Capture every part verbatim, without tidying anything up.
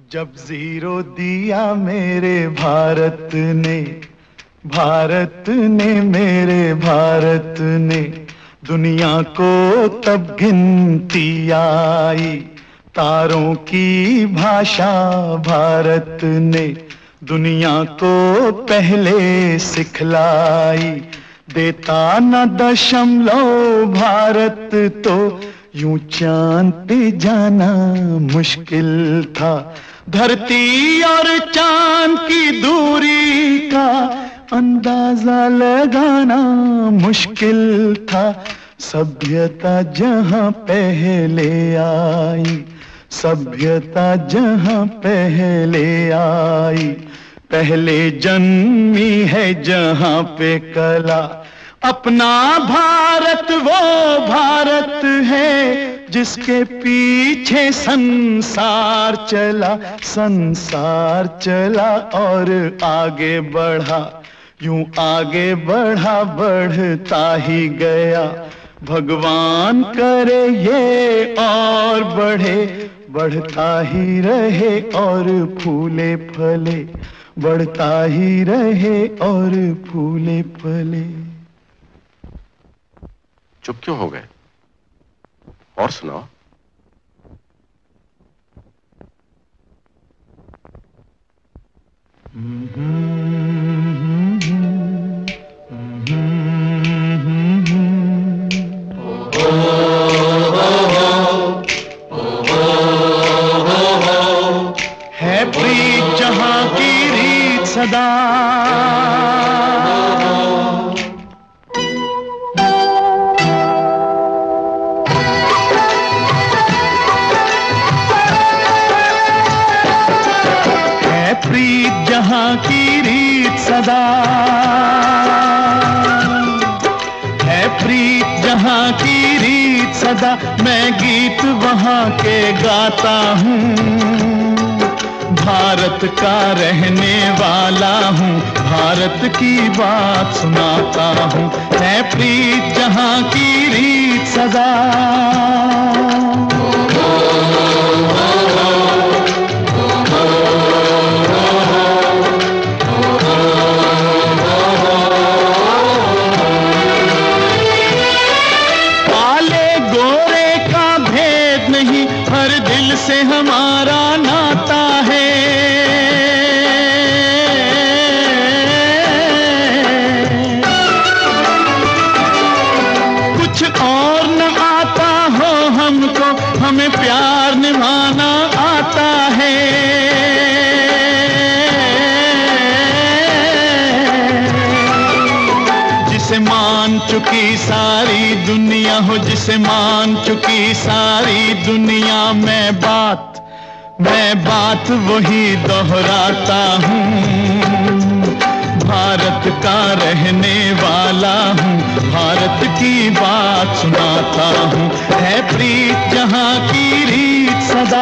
जब जीरो दिया मेरे भारत ने, भारत ने मेरे भारत ने, दुनिया को तब गिनती आई। तारों की भाषा भारत ने दुनिया को पहले सिखलाई। देता न दशमलव भारत तो यूं चांद पे जाना मुश्किल था। धरती और चांद की दूरी का अंदाजा लगाना मुश्किल था। सभ्यता जहां पहले आई, सभ्यता जहां पहले आई, पहले जन्मी है जहां पे कला। अपना भारत वो भारत है जिसके पीछे संसार चला, संसार चला और आगे बढ़ा। यूं आगे बढ़ा बढ़ता ही गया। भगवान करे ये और बढ़े, बढ़ता ही रहे और फूले फले, बढ़ता ही रहे और फूले फले। चुप क्यों हो गए? और सुनाओ। है प्रीत जहां की रीत सदा, जहां की रीत सदा है, प्रीत जहां की रीत सदा। मैं गीत वहां के गाता हूँ, भारत का रहने वाला हूँ, भारत की बात सुनाता हूँ। है प्रीत जहां की रीत सदा। से हमारा नाता है, कुछ और न आता हो हमको, हमें प्यार निभाना आता है। जिसे मान चुकी सारी दुनिया हो, जिसे मान चुकी सारी दुनिया, मैं बात मैं बात वही दोहराता हूँ। भारत का रहने वाला हूँ, भारत की बात सुनाता हूँ। है प्रीत जहां की रीत सदा।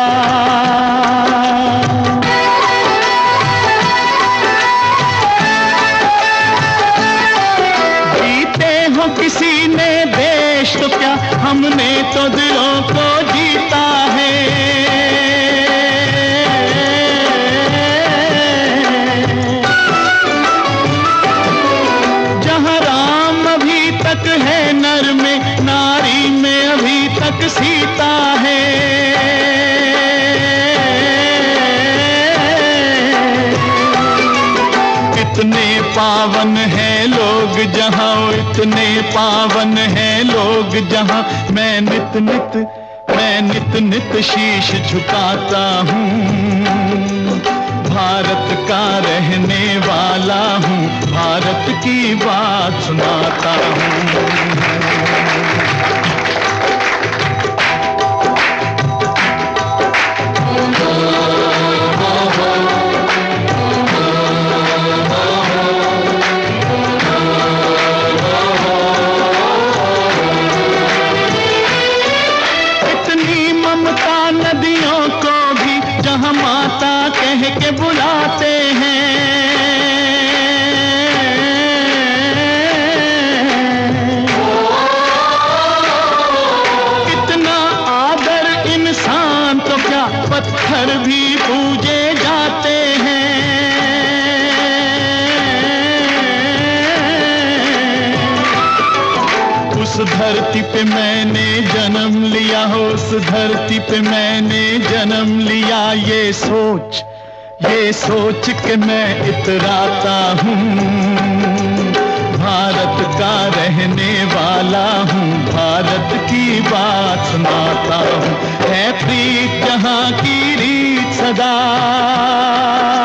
किसी ने देश तो क्या, हमने तो दिलों को जीता है। जहां राम अभी तक है नर में, नारी में अभी तक सीता है। इतने पावन है लोग जहां, इतने पावन है लोग जहां, मैं नित नित मैं नित नित शीश झुकाता हूँ। भारत का रहने वाला हूँ, भारत की बात सुनाता हूँ। माता कह के बुलाते हैं, पत्थर भी पूजे जाते हैं। उस धरती पे मैंने जन्म लिया हो, उस धरती पे मैंने जन्म लिया। ये सोच ये सोच के मैं इतराता हूँ, भारत का रहने वाला हूँ, भारत की बात सुनाता हूँ। है प्रीत जहाँ की रीत सदा,